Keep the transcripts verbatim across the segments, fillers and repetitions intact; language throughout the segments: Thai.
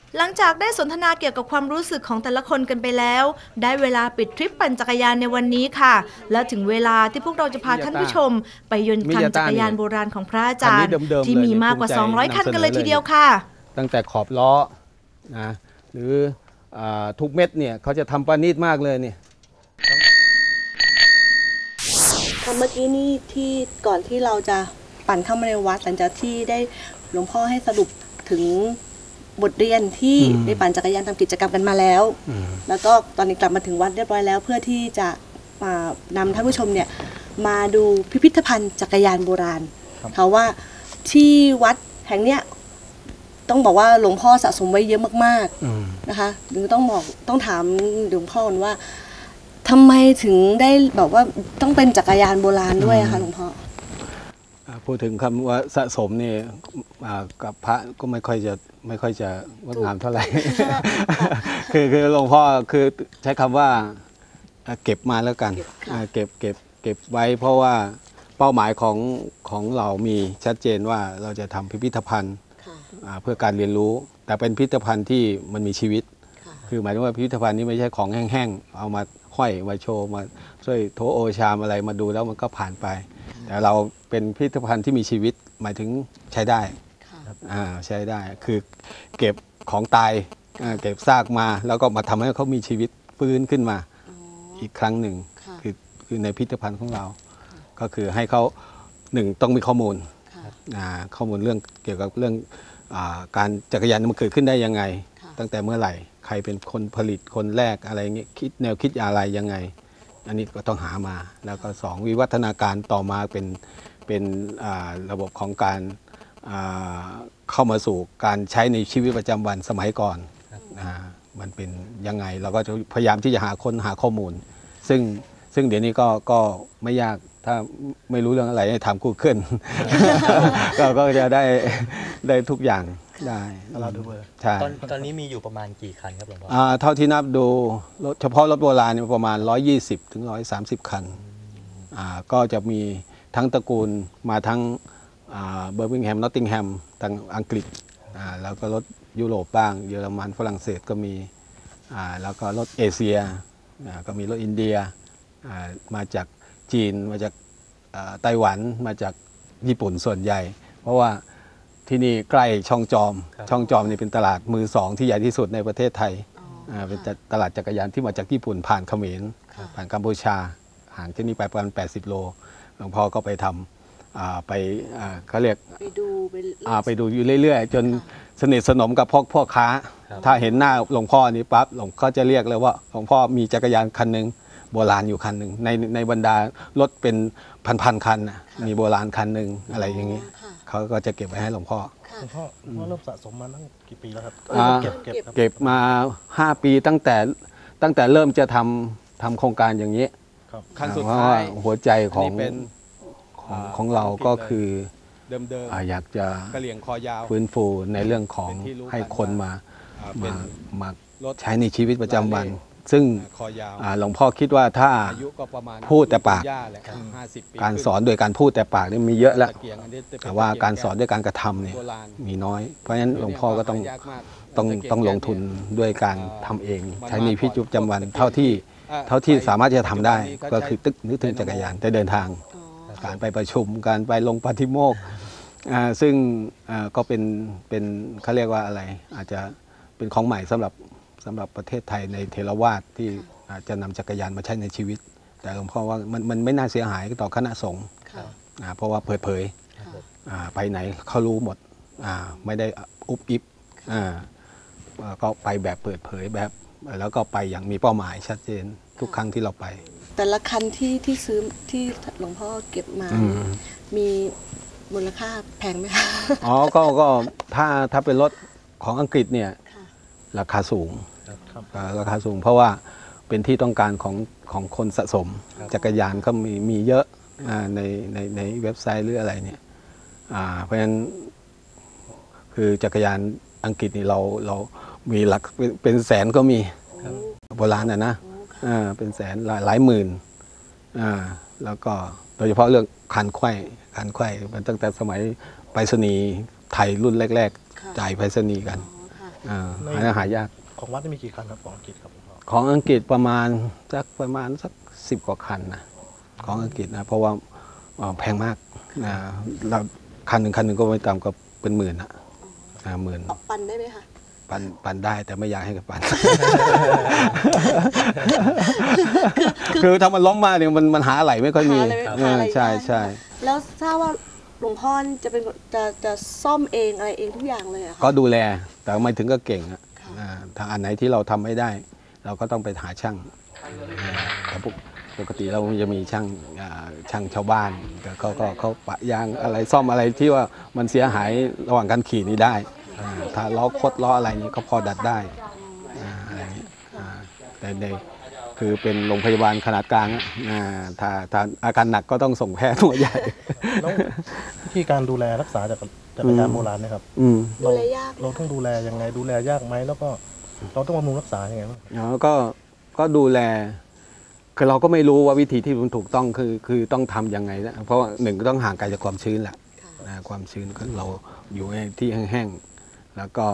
หลังจากได้สนทนาเกี่ยวกับความรู้สึกของแต่ละคนกันไปแล้วได้เวลาปิดทริปปั่นจักรยานในวันนี้ค่ะและถึงเวลาที่พวกเราจะพาท่านผู้ชมไปยนต์คันจักรยานโบราณของพระอาจารย์ที่มีมากกว่าสองร้อยคันกันเลยทีเดียวค่ะตั้งแต่ขอบล้อนะหรือทุกเม็ดเนี่ยเขาจะทำประณีตมากเลยเนี่ยเมื่อกี้นี่ที่ก่อนที่เราจะปั่นเข้ามาในวัดหลังจากที่ได้หลวงพ่อให้สรุปถึงบทเรียนที่ได้ปั่นจักรยานทำกิจกรรมกันมาแล้วแล้วก็ตอนนี้กลับมาถึงวัดเรียบร้อยแล้วเพื่อที่จะมานำท่านผู้ชมเนี่ยมาดูพิพิธภัณฑ์จักรยานโบราณเขาว่าที่วัดแห่งเนี้ยต้องบอกว่าหลวงพ่อสะสมไว้เยอะมากๆนะคะหรือต้องบอกต้องถามหลวงพ่อว่าทำไมถึงได้บอกว่าต้องเป็นจักรยานโบราณด้วยคะหลวงพ่อพูดถึงคำว่าสะสมนี่กับพระก็ไม่ค่อยจะไม่ค่อยจะงดงามเท่าไหร่ คือคือหลวงพ่อคือใช้คำว่าเก็บมาแล้วกันเก็บเก็บเก็บไว้เพราะว่าเป้าหมายของของเรามีชัดเจนว่าเราจะทำพิพิธภัณฑ์เพื่อการเรียนรู้แต่เป็นพิพิธภัณฑ์ที่มันมีชีวิตคือหมายถึงว่าพิพิธภัณฑ์นี้ไม่ใช่ของแห้งๆเอามาห้อยมาโชว์มาช่วยโถโอชามอะไรมาดูแล้วมันก็ผ่านไปแต่เราเป็นพิพิธภัณฑ์ที่มีชีวิตหมายถึงใช้ได้ใช้ได้คือเก็บของตายเก็บซากมาแล้วก็มาทำให้เขามีชีวิตฟื้นขึ้นมาอีกครั้งหนึ่งคือคือในพิพิธภัณฑ์ของเราก็คือให้เขาหนึ่งต้องมีข้อมูลข้อมูลเรื่องเกี่ยวกับเรื่องการจักรยานมันเกิดขึ้นได้ยังไงตั้งแต่เมื่อไหร่ใครเป็นคนผลิตคนแรกอะไรเงี้ยคิดแนวคิดอะไรยังไงอันนี้ก็ต้องหามาแล้วก็สองวิวัฒนาการต่อมาเป็นเป็นระบบของการเข้ามาสู่การใช้ในชีวิตประจำวันสมัยก่อนมันเป็นยังไงเราก็จะพยายามที่จะหาค้นหาข้อมูลซึ่งซึ่งเดี๋ยวนี้ก็ก็ไม่ยากถ้าไม่รู้เรื่องอะไรให้ถาม Google ก็จะได้ได้ทุกอย่างได้เราดูเบอร์ตอนตอนนี้มีอยู่ประมาณกี่คันครับหลวงพ่อเท่าที่นับดูเฉพาะรถโบราณประมาณหนึ่งร้อยยี่สิบถึงหนึ่งร้อยสามสิบคันก็จะมีทั้งตระกูลมาทั้งเบอร์มิงแฮมนอตติงแฮมทางอังกฤษแล้วก็รถยุโรปบ้างเยอรมันฝรั่งเศสก็มีแล้วก็รถเอเชียก็มีรถอินเดียมาจากจีนมาจากไต้หวันมาจากญี่ปุ่นส่วนใหญ่เพราะว่าที่นี่ใกล้ช่องจอมช่องจอมนี่เป็นตลาดมือสองที่ใหญ่ที่สุดในประเทศไทยเป็นตลาดจักรยานที่มาจากญี่ปุ่นผ่านเขมรผ่านกัมพูชาห่างที่นี่ไปประมาณแปดสิบโลหลวงพ่อก็ไปทำไปเขาเรียกไปดูไปดูอยู่เรื่อยๆจนสนิทสนมกับพ่อพ่อค้าถ้าเห็นหน้าหลวงพ่อนี้ปั๊บหลวงพ่อจะเรียกเลยว่าหลวงพ่อมีจักรยานคันหนึ่งโบราณอยู่คันหนึ่งในในบรรดารถเป็นพันๆคันมีโบราณคันหนึ่งอะไรอย่างนี้เขาก็จะเก็บไว้ให้หลวงพ่อหลวงพ่อเริ่มสะสมมาตั้งกี่ปีแล้วครับเก็บเก็บเก็บมาห้าปีตั้งแต่ตั้งแต่เริ่มจะทำทำโครงการอย่างนี้ขั้นสุดท้ายหัวใจของของของเราก็คืออยากจะฟื้นฟูในเรื่องของให้คนมามามาใช้ในชีวิตประจำวันซึ่งหลวงพ่อคิดว่าถ้าพูดแต่ปากการสอนโดยการพูดแต่ปากนี่มีเยอะแล้วแต่ว่าการสอนด้วยการกระทำเนี่ยมีน้อยเพราะฉะนั้นหลวงพ่อก็ต้องต้องต้องลงทุนด้วยการทำเองใช้ในชีวิตประจำวันเท่าที่เท่าที่สามารถจะทำได้ก็คือตึกนึกถึงจักรยานแต่เดินทางการไปประชุมการไปลงปาฏิโมกข์ซึ่งก็เป็นเป็นเขาเรียกว่าอะไรอาจจะเป็นของใหม่สำหรับสำหรับประเทศไทยในเทรวาสที่อาจจะนำจักรยานมาใช้ในชีวิตแต่หลวงพ่อว่ามันมันไม่น่าเสียหายต่อคณะสงฆ์เพราะว่าเผยเผยไปไหนเขารู้หมดไม่ได้อุบอิบก็ไปแบบเปิดเผยแบบแล้วก็ไปอย่างมีเป้าหมายชัดเจนทุกครั้งที่เราไปแต่ละคันที่ที่ซื้อที่หลวงพ่อเก็บมามีมูลค่าแพงไหมคะอ๋อก็ก็ถ้าถ้าเป็นรถของอังกฤษเนี่ยราคาสูงราคาสูงเพราะว่าเป็นที่ต้องการของของคนสะสมจักรยานก็มีมีเยอะในในในเว็บไซต์หรืออะไรเนี่ยเพราะฉะนั้นคือจักรยานอังกฤษนี่เราเรามีหลักเป็นแสนก็มีโบราณนะนะเป็นแสนหลายหลายหมื่นแล้วก็โดยเฉพาะเรื่องคันไขว้คันไขว้มันตั้งแต่สมัยไปรษณีย์ไทยรุ่นแรกๆจ่ายไปรษณีย์กันอ่าหาหายากของวัดนี่มีกี่คันครับของอังกฤษครับผมของอังกฤษประมาณสักประมาณสักสิบกว่าคันนะของอังกฤษนะเพราะว่าแพงมากนะเราคันหนึ่งคันหนึ่งก็ไม่ต่ำกว่าเป็นหมื่นนะหมื่นปั่นได้ไหมคะปั่นปั่นได้แต่ไม่อยากให้กับปั่น คือถ้ามันล้มมาเนี่ยมันมันหาอะไรไม่ค่อยมีใช่ใช่แล้วทราบว่าหลวงพ่อจะเป็นจะจะซ่อมเองอะไรเองทุกอย่างเลยอะก็ดูแลแต่ไม่ถึงก็เก่งอะถ้าอันไหนที่เราทำไม่ได้เราก็ต้องไปหาช่างแต่ปกติเราจะมีช่างช่างชาวบ้านเขาก็เขาปะยางอะไรซ่อมอะไรที่ว่ามันเสียหายระหว่างการขี่นี้ได้ถ้าล้อคดล้ออะไรนี้ก็พอดัดได้อะไรนี้แต่ในคือเป็นโรงพยาบาลขนาดกลางถ้าถ้าอาการหนักก็ต้องส่งแพทย์ตัวใหญ่แล้ววิธีการดูแลรักษาจากจักรยานโบราณนะครับดูแลยากเราต้องดูแลยังไงดูแลยากไหมแล้วก็เราต้องบำรุงรักษายังไงบ้างอ๋อก็ก็ดูแลคือเราก็ไม่รู้ว่าวิธีที่มันถูกต้องคือคือต้องทำยังไงนะเพราะว่าหนึ่งก็ต้องห่างไกลจากความชื้นแหละความชื้นก็เราอยู่ในที่แห้งๆแล้วก็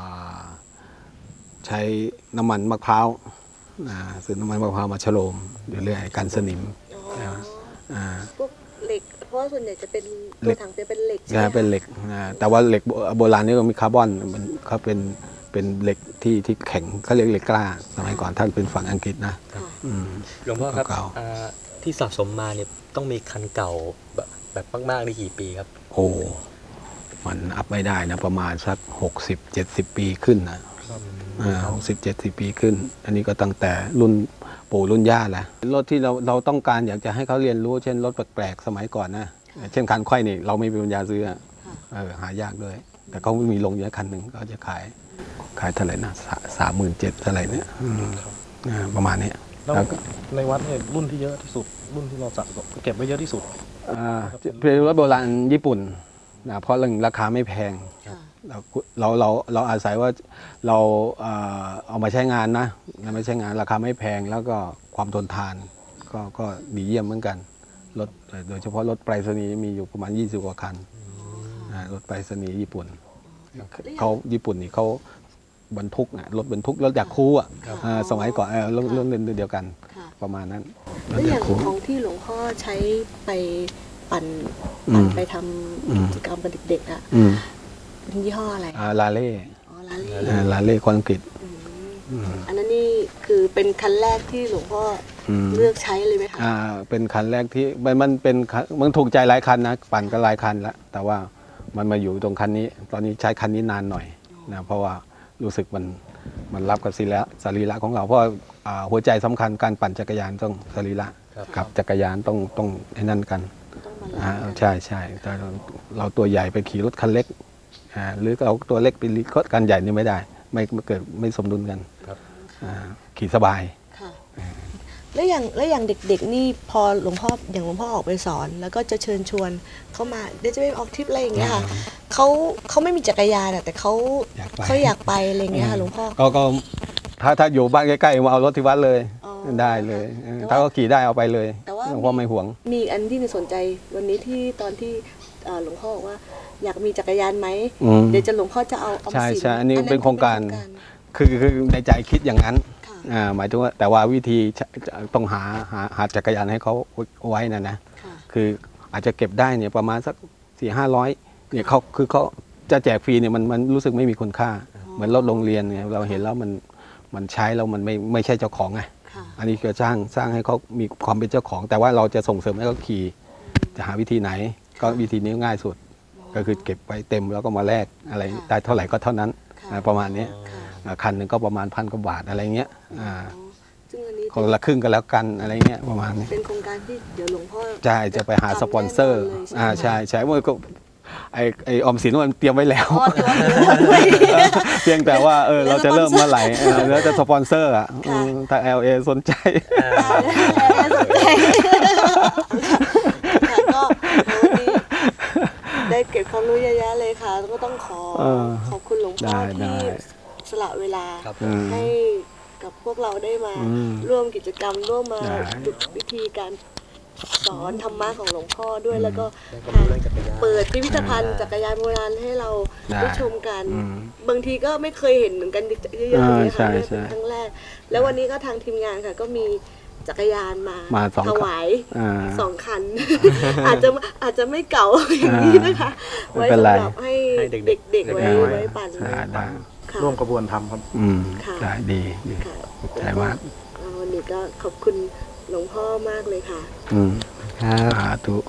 ใช้น้ำมันมะพร้าวซื้อน้ำมันมะพร้าวมาฉโลมเรื่อยๆกันสนิมพวกเหล็กเพราะส่วนใหญ่จะเป็นตัวถังจะเป็นเหล็กใช่เป็นเหล็กแต่ว่าเหล็กโบราณนี่ก็มีคาร์บอนมันเขาเป็นเป็นเหล็กที่ที่แข็งเขาเรียกเหล็กกล้าสมัยก่อนท่านเป็นฝั่งอังกฤษนะหลวงพ่อครับที่สะสมมาเนี่ยต้องมีคันเก่าแบบแบบมากๆในกี่ปีครับโอ้มันอัพไม่ได้นะประมาณสักหกสิบเจ็ดสิบปีขึ้นนะหกสิบเจ็ดสิบปีขึ้นอันนี้ก็ตั้งแต่รุ่นปู่รุ่นย่าแหละรถที่เราเราต้องการอยากจะให้เขาเรียนรู้เช่นรถแปลกๆสมัยก่อนนะเช่นคันไขว้นี่เราไม่มีปัญญาซื้อหายากด้วยแต่เขามีลงเยอะคันหนึ่งก็จะขายขายเท่าไหร่นะสามหมื่นเจ็ดเท่าไหร่เนี่ยประมาณนี้แล้วในวัดเนี่ยรุ่นที่เยอะที่สุดรุ่นที่เราจัดเก็บไว้เยอะที่สุดเป็นรถโบราณญี่ปุ่นนะเพราะเรื่องราคาไม่แพงเราเราเราอาศัยว่าเราเอามาใช้งานนะมาใช้งานราคาไม่แพงแล้วก็ความทนทานก็ก็ดีเยี่ยมเหมือนกันรถโดยเฉพาะรถไปรษณีย์มีอยู่ประมาณยี่สิบกว่าคันรถไปรษณีย์ญี่ปุ่นเขาญี่ปุ่นนี่เขาบรรทุกนะรถบรรทุกรถจากคูอ่ะสมัยก่อนรถรถเล่นเดียวกันประมาณนั้นแล้วอย่างของที่หลวงพ่อใช้ไปปั่นปั่นไปทำกิจกรรมกับเด็กๆอ่ะเป็นยี่ห้ออะไรลาเล่อ๋อลาเล่ลาเล่คนอังกฤษอันนั้นนี่คือเป็นคันแรกที่หลวงพ่อเลือกใช้เลยไหมคะอ่าเป็นคันแรกที่มันมันเป็นมันถูกใจหลายคันนะปั่นก็หลายคันแล้วแต่ว่ามันมาอยู่ตรงคันนี้ตอนนี้ใช้คันนี้นานหน่อยนะเพราะว่ารู้สึกมันมันรับกับสรีระสรีระของเราเพราะหัวใจสำคัญการปั่นจักรยานต้องสรีระกับจักรยานต้องต้องไอ้นั่นกันใช่ใช่แต่เราตัวใหญ่ไปขี่รถคันเล็กหรือเราตัวเล็กไปรถคันใหญ่นี่ไม่ได้ไม่เกิดไม่สมดุลกันขี่สบายแล้วอย่างแล้วอย่างเด็กๆนี่พอหลวงพ่ออย่างหลวงพ่อออกไปสอนแล้วก็จะเชิญชวนเข้ามาเดี๋ยวจะไปออกทริปอะไรอย่างเงี้ยค่ะเขาเขาไม่มีจักรยานแต่เขาเขาอยากไปอะไรเงี้ยค่ะหลวงพ่อก็ถ้าถ้าอยู่บ้านใกล้ๆมาเอารถที่วัดเลยได้เลยถ้าเขาขี่ได้เอาไปเลยหลวงพ่อไม่ห่วงมีอันที่สนใจวันนี้ที่ตอนที่หลวงพ่อบอกว่าอยากมีจักรยานไหมเดี๋ยวจะหลวงพ่อจะเอาใช่ใช่อันนี้เป็นโครงการคือคือในใจคิดอย่างนั้นหมายถึงว่าแต่ว่าวิธีต้องหาหาหาจักรยานให้เขาไว้นะนะคืออาจจะเก็บได้เนี่ยประมาณสักสี่ห้าร้อยเนี่ยเขาคือเขาจะแจกฟรีเนี่ยมันมันรู้สึกไม่มีคุณค่าเหมือนรถโรงเรียนเนี่ยเราเห็นแล้วมันมันใช้แล้วมันไม่ไม่ใช่เจ้าของไงอันนี้ก็สร้างสร้างให้เขามีความเป็นเจ้าของแต่ว่าเราจะส่งเสริมให้เขาขี่จะหาวิธีไหนก็วิธีนี้ง่ายสุดก็คือเก็บไว้เต็มแล้วก็มาแลกอะไรได้เท่าไหร่ก็เท่านั้นประมาณนี้คันหนึ่งก็ประมาณพันกว่าบาทอะไรเงี้ยคนละครึ่งกันแล้วกันอะไรเงี้ยประมาณนี้เป็นโครงการที่เดี๋ยวหลวงพ่อใช่จะไปหาสปอนเซอร์อ่าใช่ใช่เมื่อก็ไอไอออมสินมันเตรียมไว้แล้วเพียงแต่ว่าเออเราจะเริ่มเมื่อไหร่แล้วจะสปอนเซอร์อ่ะถ้า แอล เอ สนใจก็ได้เก็บความรู้เยอะแยะเลยค่ะก็ต้องขอขอบคุณหลวงพ่อที่สละเวลาให้กับพวกเราได้มาร่วมกิจกรรมร่วมมาฝึกวิธีการสอนธรรมะของหลวงพ่อด้วยแล้วก็ได้ความรู้เรื่องจักรยานเปิดพิพิธภัณฑ์จักรยานโบราณให้เราได้ได้ชมกันอืมบางทีก็ไม่เคยเห็นเหมือนกันเยอะๆอย่างนี้ยใช่ค่ะใช่เป็นครั้งแรก แล้ววันนี้ก็ทางทีมงานค่ะก็มีจักรยานมามาสองถวายอ่าสองคัน อาจจะอาจจะไม่เก่าอย่างนี้นะคะไม่ไว้เป็นไรสำหรับให้ให้เด็กๆเด็กๆไว้อ่าไว้ปั่นได้ได้ค่ะร่วมกระบวนทำครับอืมค่ะได้ดีดีค่ะขอบใจมากเอ่อวันนี้ก็ขอบคุณหลวงพ่อมากเลยค่ะอืมครับสาธุ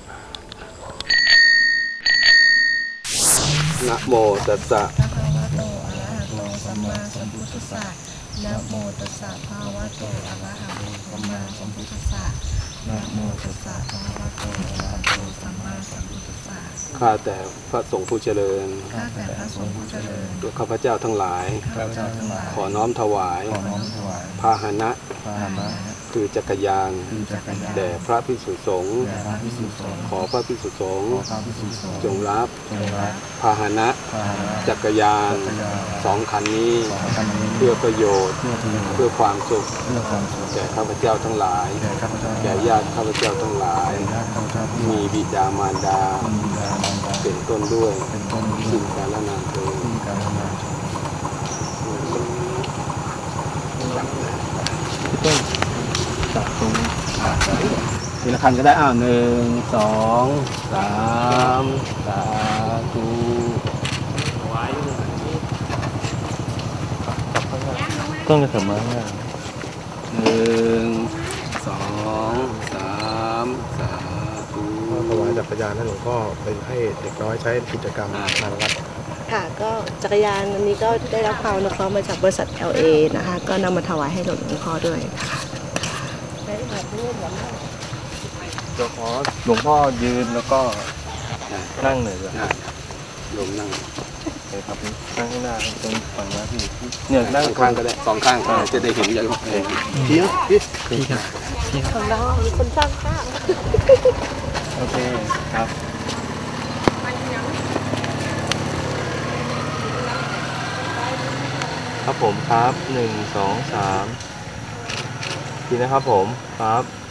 นะโมตัสสะนะภาวะโตอะระหะโตสัมมาสัมพุทธัสสะนะโมตัสสะภาวะโตอะระหะโตสัมมาสัมพุทธัสสะนะโมตัสสะภาวะโตอะระหะโตสัมมาสัมพุทธัสสะข้าแต่พระสงฆ์ผู้เจริญข้าแต่พระสงฆ์ผู้เจริญด้วยข้าพเจ้าทั้งหลายข้าพเจ้าทั้งหลายขอน้อมถวายขอน้อมถวายพาหนะพาหนะคือจักรยานคือจักรยานแด่พระภิกษุสงฆ์แด่พระภิกษุสงฆ์ขอพระภิกษุสงฆ์ขอพระภิกษุสงฆ์จงรับจงรับพาหนะพาหนะจักรยานจักรยานสองคันนี้สองคันนี้เพื่อประโยชน์เพื่อประโยชน์เพื่อความสุขเพื่อความสุขแก่ข้าพเจ้าทั้งหลายแก่ข้าพเจ้าแก่ญาติข้าพเจ้าทั้งหลายแก่ญาติข้าพเจ้าทั้งหลายมีบิดามารดามีบิดามารดาเป็นต้นด้วยเป็นต้นด้วยสิ่งกาลนานเธอที่การงานต้องจับตรงทีละคันก็ได้อ้าวหนึ่งสองสามสาธุต้องจะเสริมมาหน้าหนึ่งสองสามสาธุถวายจักรยานให้หลวงพ่อไปให้เด็กน้อยใช้กิจกรรมทางวัดค่ะก็จักรยานอันนี้ก็ได้รับความอนุเคราะห์มาจากบริษัท แอล เอ นะคะ ก็นำมาถวายให้หลวงพ่อด้วยค่ะเดี๋ยวขอหลวงพ่อยืนแล้วก็นั่งหน่อยเลยได้โยมนั่งเลยครับนั่งข้างหน้าตรงฝั่งหน้าพี่เนี่ยนั่งข้างๆก็ได้สองข้างจะได้เห็นอย่างเองพี่พี่พี่ครับของเรามีคนสร้างภาพโอเคครับครับผมครับหนึ่งสองสามทีนะครับผมครับ